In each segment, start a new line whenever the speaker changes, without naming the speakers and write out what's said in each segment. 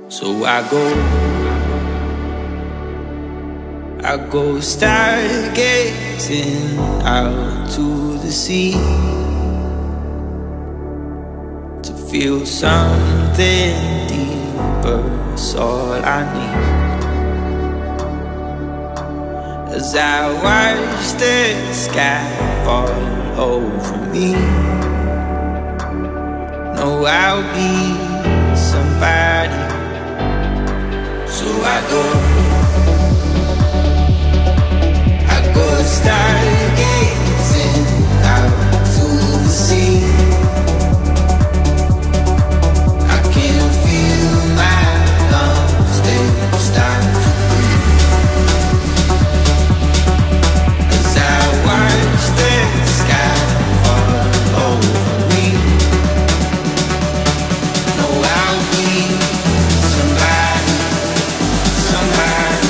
So I go stargazing out to the sea to feel something deeper. It's all I need. As I watch the sky fall over me, know I'll be somebody. So I go stargazing out to the sea. I can feel my lungs, they start to breathe. As I watch the sky fall over me, know I'll be somebody, somebody.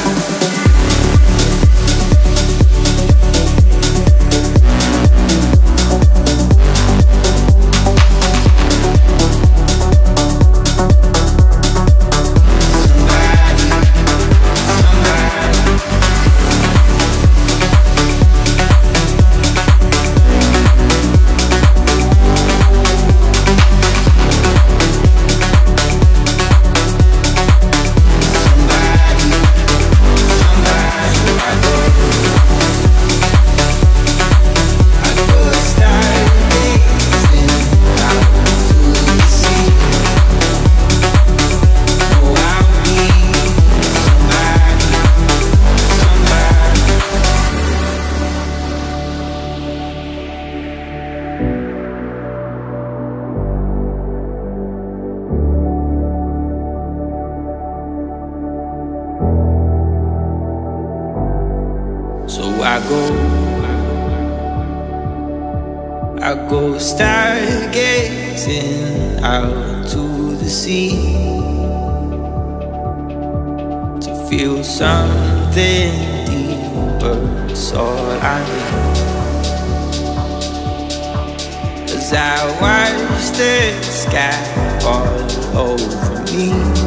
So I go stargazing out to the sea to feel something deeper. It's all I need. As I watch the sky fall over me,